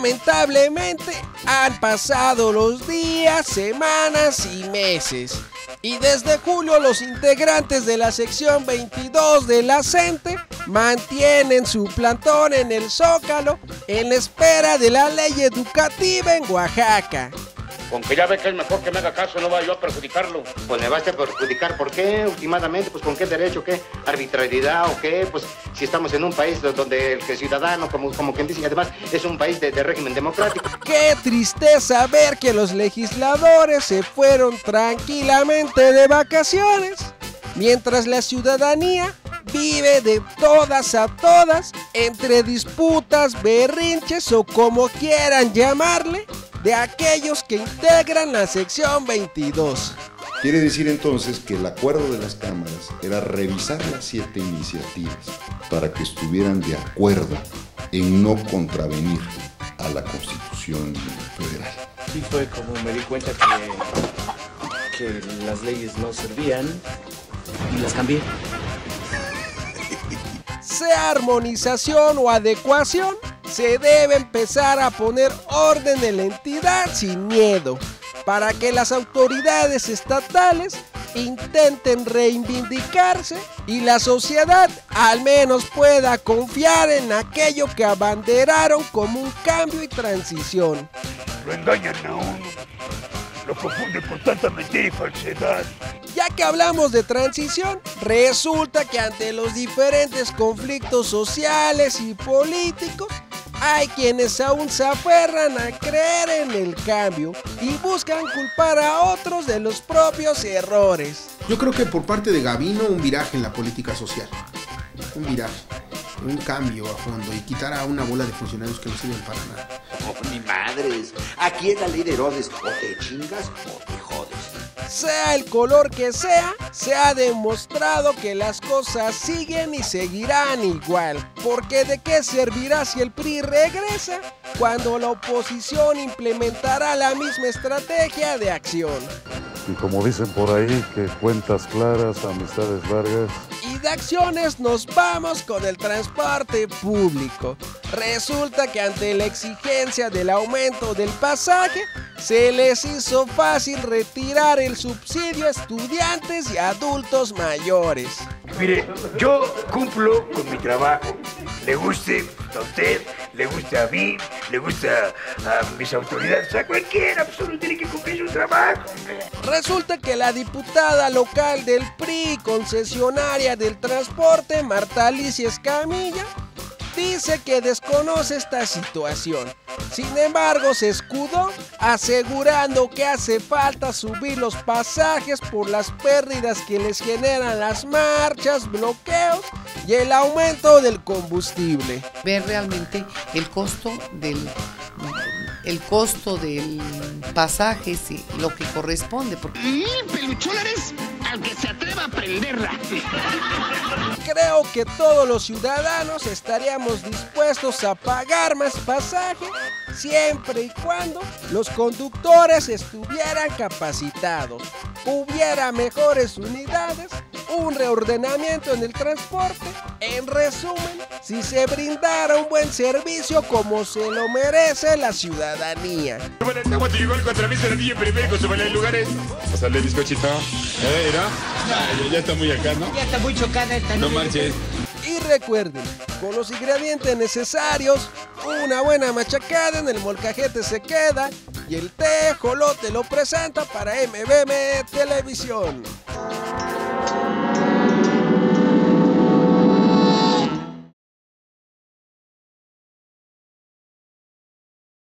Lamentablemente han pasado los días, semanas y meses. Y desde julio los integrantes de la sección 22 de la CENTE mantienen su plantón en el Zócalo en espera de la ley educativa en Oaxaca. Con que ya ve que es mejor que me haga caso, no vaya yo a perjudicarlo. Pues me vas a perjudicar, ¿por qué? Últimamente, pues ¿con qué derecho? ¿Qué arbitrariedad o qué? Pues si estamos en un país donde el ciudadano, como quien dice, además es un país de régimen democrático. Qué tristeza ver que los legisladores se fueron tranquilamente de vacaciones, mientras la ciudadanía vive de todas a todas entre disputas, berrinches o como quieran llamarle, de aquellos que integran la sección 22. Quiere decir entonces que el acuerdo de las cámaras era revisar las 7 iniciativas para que estuvieran de acuerdo en no contravenir a la Constitución Federal. Sí fue como me di cuenta que las leyes no servían y las cambié. Sea armonización o adecuación, se debe empezar a poner orden en la entidad sin miedo, para que las autoridades estatales intenten reivindicarse y la sociedad al menos pueda confiar en aquello que abanderaron como un cambio y transición. Lo engañan a uno, lo confunden con tanta mentira y falsedad. Ya que hablamos de transición, resulta que ante los diferentes conflictos sociales y políticos, hay quienes aún se aferran a creer en el cambio y buscan culpar a otros de los propios errores. Yo creo que por parte de Gavino un viraje en la política social, un viraje, un cambio a fondo y quitar a una bola de funcionarios que no sirven para nada. Oh, mi madres, aquí es la ley de Herodes, o te chingas o te jodes. Sea el color que sea, se ha demostrado que las cosas siguen y seguirán igual. Porque ¿de qué servirá si el PRI regresa cuando la oposición implementará la misma estrategia de acción? Y como dicen por ahí, que cuentas claras, amistades largas. Y de acciones nos vamos con el transporte público. Resulta que ante la exigencia del aumento del pasaje, se les hizo fácil retirar el subsidio a estudiantes y adultos mayores. Mire, yo cumplo con mi trabajo. Le guste a usted, le gusta a mí, le gusta a mis autoridades, a cualquiera, pues uno tiene que cumplir su trabajo. Resulta que la diputada local del PRI, concesionaria del transporte, Marta Alicia Escamilla, dice que desconoce esta situación. Sin embargo, se escudó asegurando que hace falta subir los pasajes por las pérdidas que les generan las marchas, bloqueos y el aumento del combustible. Ver realmente el costo del pasaje, sí, lo que corresponde. Pelucholares al que se atreva a prenderla. Creo que todos los ciudadanos estaríamos dispuestos a pagar más pasaje siempre y cuando los conductores estuvieran capacitados, hubiera mejores unidades, un reordenamiento en el transporte. En resumen, si se brindara un buen servicio como se lo merece la ciudadanía. Contra mí se la niña primero con su balay de lugares. Pásale el bizcochito. Ya está muy acá, ¿no? Ya está muy chocada esta. No marches. Y recuerden, con los ingredientes necesarios, una buena machacada en el molcajete se queda y el tejolote lo presenta para MBM Televisión.